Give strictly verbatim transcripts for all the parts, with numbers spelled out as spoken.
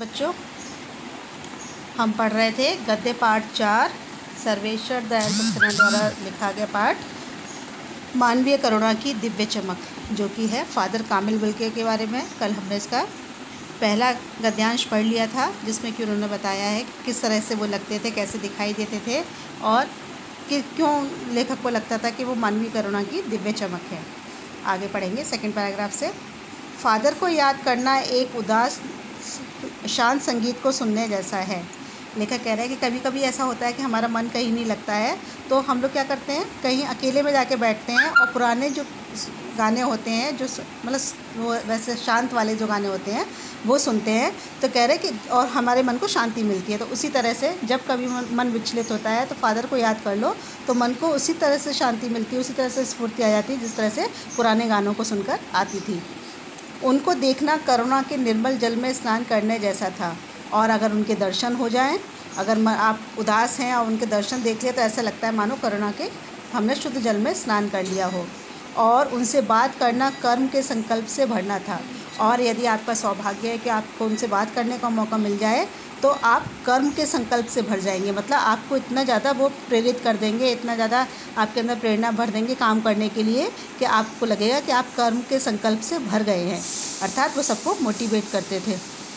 बच्चों, हम पढ़ रहे थे गद्य पाठ चार, सर्वेश्वर दयाल सक्सेना द्वारा लिखा गया पाठ मानवीय करुणा की दिव्य चमक, जो कि है फादर कामिल बुल्के के बारे में। कल हमने इसका पहला गद्यांश पढ़ लिया था, जिसमें कि उन्होंने बताया है कि किस तरह से वो लगते थे, कैसे दिखाई देते थे और कि क्यों लेखक को लगता था कि वो मानवीय करुणा की दिव्य चमक है। आगे पढ़ेंगे सेकंड पैराग्राफ से। फादर को याद करना एक उदास शांत संगीत को सुनने जैसा है। लेखक कह रहे हैं कि कभी कभी ऐसा होता है कि हमारा मन कहीं नहीं लगता है, तो हम लोग क्या करते हैं, कहीं अकेले में जाके बैठते हैं और पुराने जो गाने होते हैं, जो मतलब वो वैसे शांत वाले जो गाने होते हैं वो सुनते हैं। तो कह रहे हैं कि और हमारे मन को शांति मिलती है। तो उसी तरह से जब कभी मन विचलित होता है तो फादर को याद कर लो, तो मन को उसी तरह से शांति मिलती है, उसी तरह से स्फूर्ति आ जाती है जिस तरह से पुराने गानों को सुनकर आती थी। उनको देखना करुणा के निर्मल जल में स्नान करने जैसा था, और अगर उनके दर्शन हो जाएं, अगर आप उदास हैं और उनके दर्शन देख लिए तो ऐसा लगता है मानो करुणा के हमने शुद्ध जल में स्नान कर लिया हो। और उनसे बात करना कर्म के संकल्प से भरना था, और यदि आपका सौभाग्य है कि आपको उनसे बात करने का मौका मिल जाए तो आप कर्म के संकल्प से भर जाएंगे। मतलब आपको इतना ज़्यादा वो प्रेरित कर देंगे, इतना ज़्यादा आपके अंदर प्रेरणा भर देंगे काम करने के लिए कि आपको लगेगा कि आप कर्म के संकल्प से भर गए हैं। अर्थात वो सबको मोटिवेट करते थे।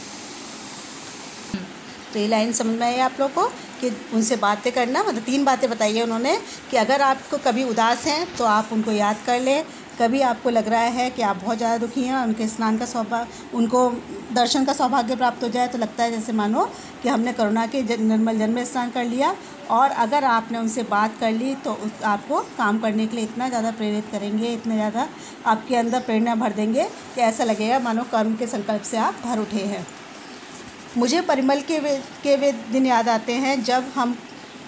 तो ये लाइन समझ में आई आप लोग को कि उनसे बातें करना, मतलब तीन बातें बताई है उन्होंने कि अगर आपको कभी उदास हैं तो आप उनको याद कर लें, कभी आपको लग रहा है कि आप बहुत ज़्यादा दुखी हैं, उनके स्नान का सौभाग्य, उनको दर्शन का सौभाग्य प्राप्त हो जाए तो लगता है जैसे मानो कि हमने करुणा के निर्मल जल में स्नान कर लिया। और अगर आपने उनसे बात कर ली तो आपको काम करने के लिए इतना ज़्यादा प्रेरित करेंगे, इतने ज़्यादा आपके अंदर प्रेरणा भर देंगे कि ऐसा लगेगा मानो कर्म के संकल्प से आप भर उठे हैं। मुझे परिमल के वे के वे दिन याद आते हैं जब हम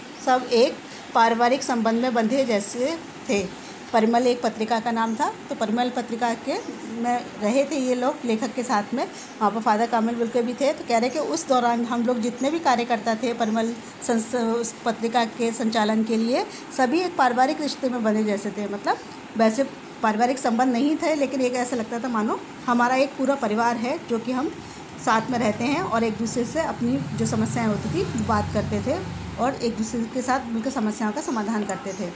सब एक पारिवारिक संबंध में बंधे जैसे थे। परिमल एक पत्रिका का नाम था, तो परिमल पत्रिका के में रहे थे ये लोग लेखक के साथ में, वहाँ पर फादर कामिल बुल्के भी थे। तो कह रहे कि उस दौरान हम लोग जितने भी कार्यकर्ता थे परिमल संस्था उस पत्रिका के संचालन के लिए, सभी एक पारिवारिक रिश्ते में बंधे जैसे थे। मतलब वैसे पारिवारिक संबंध नहीं थे, लेकिन एक ऐसा लगता था मानो हमारा एक पूरा परिवार है, जो कि हम साथ में रहते हैं और एक दूसरे से अपनी जो समस्याएं होती थी बात करते थे और एक दूसरे के साथ मिलकर समस्याओं का समाधान करते थे।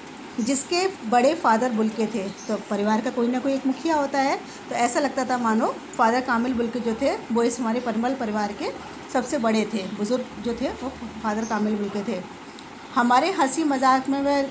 जिसके बड़े फादर बुल्के थे, तो परिवार का कोई ना कोई एक मुखिया होता है, तो ऐसा लगता था मानो फादर कामिल बुल्के जो थे वो इस हमारे परिमल परिवार के सबसे बड़े थे, बुज़ुर्ग जो थे वो फादर कामिल बुल्के थे। हमारे हंसी मजाक में वह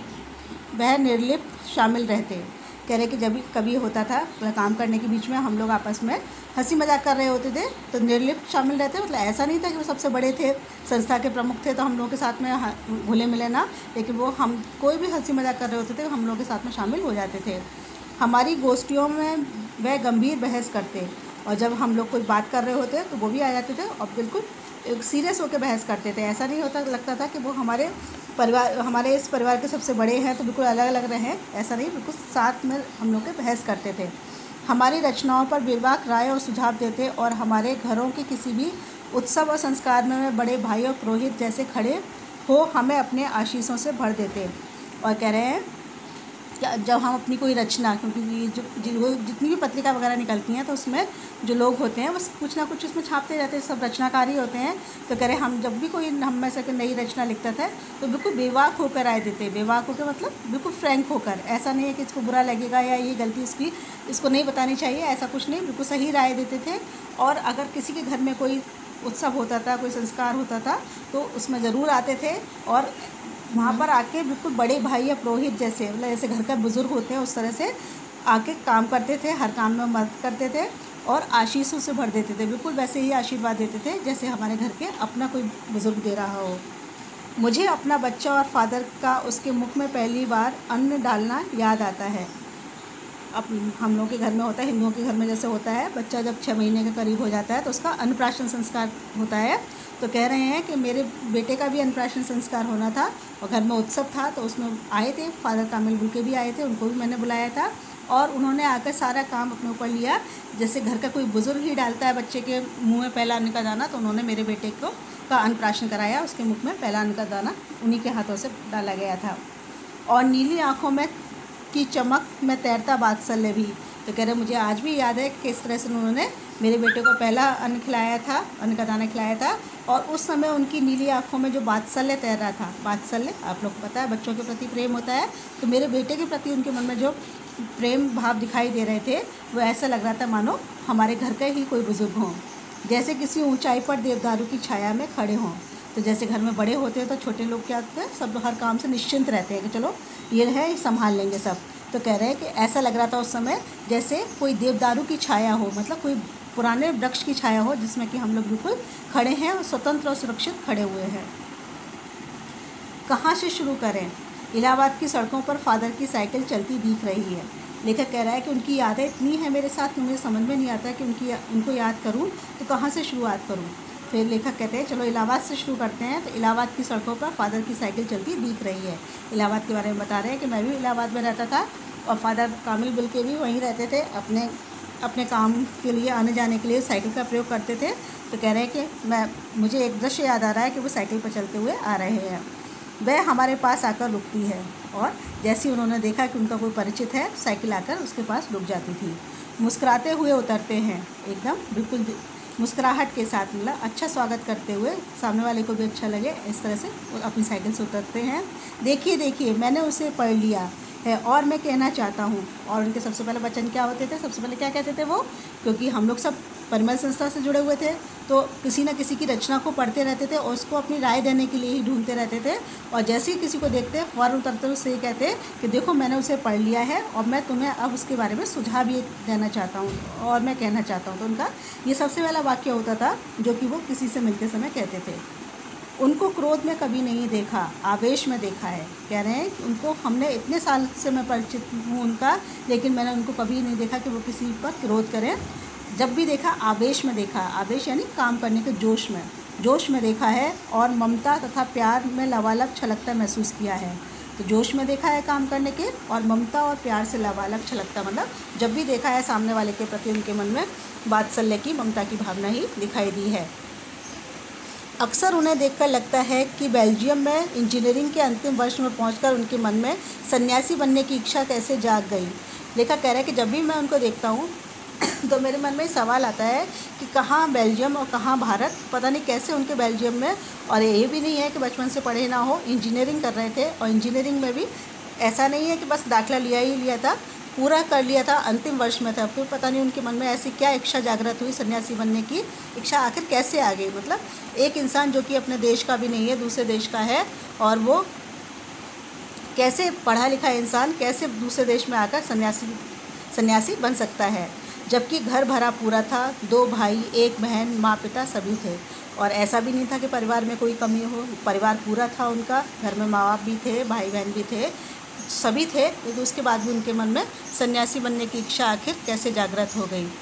वह निर्लिप्त शामिल रहते। कह रहे कि जब भी कभी होता था काम करने के बीच में हम लोग आपस में हंसी मजाक कर रहे होते थे तो निर्लिप्त शामिल रहते। मतलब ऐसा नहीं था कि वो सबसे बड़े थे, संस्था के प्रमुख थे तो हम लोगों के साथ में घुले मिले ना, लेकिन वो हम कोई भी हंसी मजाक कर रहे होते थे हम लोगों के साथ में शामिल हो जाते थे। हमारी गोष्ठियों में वह गंभीर बहस करते, और जब हम लोग कोई बात कर रहे होते तो वो भी आ जाते थे और बिल्कुल सीरियस होकर बहस करते थे। ऐसा नहीं होता लगता था कि वो हमारे परिवार हमारे इस परिवार के सबसे बड़े हैं तो बिल्कुल अलग अलग रहें, ऐसा नहीं, बिल्कुल साथ में हम लोग के बहस करते थे। हमारी रचनाओं पर बेबाक राय और सुझाव देते, और हमारे घरों के किसी भी उत्सव और संस्कार में बड़े भाई और पुरोहित जैसे खड़े हो हमें अपने आशीषों से भर देते। और कह रहे हैं कि जब हम अपनी कोई रचना, क्योंकि जो जितनी भी पत्रिका वगैरह निकलती हैं तो उसमें जो लोग होते हैं बस कुछ ना कुछ उसमें छापते जाते हैं, सब रचनाकार ही होते हैं। तो कह रहे हम जब भी कोई हम में से नई रचना लिखता था तो बिल्कुल बेवाक होकर राय देते। बेवाक होकर मतलब बिल्कुल फ्रैंक होकर, ऐसा नहीं है कि इसको बुरा लगेगा या ये गलती इसकी इसको नहीं बतानी चाहिए, ऐसा कुछ नहीं, बिल्कुल सही राय देते थे। और अगर किसी के घर में कोई उत्सव होता था, कोई संस्कार होता था तो उसमें ज़रूर आते थे और वहाँ पर आके बिल्कुल बड़े भाई या पुरोहित जैसे, मतलब जैसे घर का बुज़ुर्ग होते हैं उस तरह से आके काम करते थे, हर काम में मदद करते थे और आशीषों से भर देते थे। बिल्कुल वैसे ही आशीर्वाद देते थे जैसे हमारे घर के अपना कोई बुज़ुर्ग दे रहा हो। मुझे अपना बच्चा और फादर का उसके मुख में पहली बार अन्न डालना याद आता है। अब हम लोगों के घर में होता है, हिंदुओं के घर में जैसे होता है, बच्चा जब छः महीने के करीब हो जाता है तो उसका अन्नप्राशन संस्कार होता है। तो कह रहे हैं कि मेरे बेटे का भी अन्नप्राशन संस्कार होना था और घर में उत्सव था, तो उसमें आए थे फादर कामिल बुल्के भी आए थे, उनको भी मैंने बुलाया था और उन्होंने आकर सारा काम अपने ऊपर लिया। जैसे घर का कोई बुज़ुर्ग ही डालता है बच्चे के मुँह में पहला अन्न का दाना, तो उन्होंने मेरे बेटे को का अन्नप्राशन कराया, उसके मुख में पहला अन्न का दाना उन्हीं के हाथों से डाला गया था। और नीली आँखों में की चमक में तैरता बात्सल्य भी। तो कह रहे मुझे आज भी याद है किस तरह से उन्होंने मेरे बेटे को पहला अन्न खिलाया था, अन्न का दाना खिलाया था, और उस समय उनकी नीली आँखों में जो वात्सल्य तैर रहा था, वात्सल्य आप लोग को पता है बच्चों के प्रति प्रेम होता है, तो मेरे बेटे के प्रति उनके मन में जो प्रेम भाव दिखाई दे रहे थे वो ऐसा लग रहा था मानो हमारे घर का ही कोई बुज़ुर्ग हों, जैसे किसी ऊंचाई पर देवदारू की छाया में खड़े हों। तो जैसे घर में बड़े होते हैं तो छोटे लोग क्या होते हैं, सब हर काम से निश्चिंत रहते हैं कि चलो ये है संभाल लेंगे सब। तो कह रहे हैं कि ऐसा लग रहा था उस समय जैसे कोई देवदारू की छाया हो, मतलब कोई पुराने वृक्ष की छाया हो जिसमें कि हम लोग बिल्कुल खड़े हैं और स्वतंत्र और सुरक्षित खड़े हुए हैं। कहाँ से शुरू करें? इलाहाबाद की सड़कों पर फादर की साइकिल चलती दिख रही है। लेखक कह रहा है कि उनकी यादें इतनी हैं मेरे साथ कि मुझे समझ में नहीं आता कि उनकी उनको याद करूं तो कहाँ से शुरुआत करूं। फिर लेखक कहते हैं चलो इलाहाबाद से शुरू करते हैं। तो इलाहाबाद की सड़कों पर फादर की साइकिल चलती दिख रही है। इलाहाबाद के बारे में बता रहे हैं कि मैं भी इलाहाबाद में रहता था और फादर कामिल बिल के भी वहीं रहते थे, अपने अपने काम के लिए आने जाने के लिए साइकिल का प्रयोग करते थे। तो कह रहे हैं कि मैं मुझे एक दृश्य याद आ रहा है कि वो साइकिल पर चलते हुए आ रहे हैं। वह हमारे पास आकर रुकती है और जैसे ही उन्होंने देखा कि उनका कोई परिचित है, साइकिल आकर उसके पास रुक जाती थी। मुस्कुराते हुए उतरते हैं, एकदम बिल्कुल मुस्कुराहट के साथ, मतलब अच्छा स्वागत करते हुए, सामने वाले को भी अच्छा लगे इस तरह से वो अपनी साइकिल से उतरते हैं। देखिए देखिए मैंने उसे पढ़ लिया है और मैं कहना चाहता हूँ। और उनके सबसे पहले वचन क्या होते थे, सबसे पहले क्या कहते थे वो, क्योंकि हम लोग सब परिमल संस्था से जुड़े हुए थे तो किसी न किसी की रचना को पढ़ते रहते थे और उसको अपनी राय देने के लिए ही ढूंढते रहते थे। और जैसे ही किसी को देखते फ़ौरन उतरते उससे ये कहते कि देखो मैंने उसे पढ़ लिया है और मैं तुम्हें अब उसके बारे में सुझाव ये देना चाहता हूँ और मैं कहना चाहता हूँ। तो उनका ये सबसे पहला वाक्य होता था जो कि वो किसी से मिलते समय कहते थे। उनको क्रोध में कभी नहीं देखा, आवेश में देखा है। कह रहे हैं कि उनको हमने इतने साल से मैं परिचित हूँ उनका, लेकिन मैंने उनको कभी नहीं देखा कि वो किसी पर क्रोध करें। जब भी देखा आवेश में देखा, आवेश यानी काम करने के जोश में, जोश में देखा है और ममता तथा प्यार में लबालब छलकता महसूस किया है। तो जोश में देखा है काम करने के और ममता और प्यार से लबालब छलकता, मतलब जब भी देखा है सामने वाले के प्रति उनके मन में वात्सल्य की, ममता की भावना ही दिखाई दी है। अक्सर उन्हें देखकर लगता है कि बेल्जियम में इंजीनियरिंग के अंतिम वर्ष में पहुंचकर उनके मन में सन्यासी बनने की इच्छा कैसे जाग गई। लेखक कह रहा है कि जब भी मैं उनको देखता हूँ तो मेरे मन में सवाल आता है कि कहाँ बेल्जियम और कहाँ भारत, पता नहीं कैसे उनके बेल्जियम में। और ये भी नहीं है कि बचपन से पढ़े ना हो, इंजीनियरिंग कर रहे थे और इंजीनियरिंग में भी ऐसा नहीं है कि बस दाखिला लिया ही लिया था, पूरा कर लिया था, अंतिम वर्ष में था। फिर पता नहीं उनके मन में ऐसी क्या इच्छा जागृत हुई, सन्यासी बनने की इच्छा आखिर कैसे आ गई। मतलब एक इंसान जो कि अपने देश का भी नहीं है, दूसरे देश का है, और वो कैसे पढ़ा लिखा इंसान कैसे दूसरे देश में आकर सन्यासी सन्यासी बन सकता है, जबकि घर भरा पूरा था, दो भाई, एक बहन, माँ पिता सभी थे। और ऐसा भी नहीं था कि परिवार में कोई कमी हो, परिवार पूरा था उनका, घर में माँ बाप भी थे, भाई बहन भी थे, सभी थे। तो उसके बाद भी उनके मन में सन्यासी बनने की इच्छा आखिर कैसे जागृत हो गई।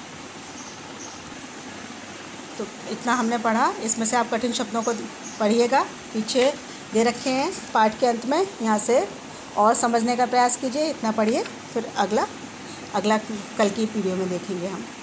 तो इतना हमने पढ़ा, इसमें से आप कठिन शब्दों को पढ़िएगा, पीछे दे रखे हैं पाठ के अंत में, यहाँ से और समझने का प्रयास कीजिए। इतना पढ़िए, फिर अगला अगला कल की वीडियो में देखेंगे हम।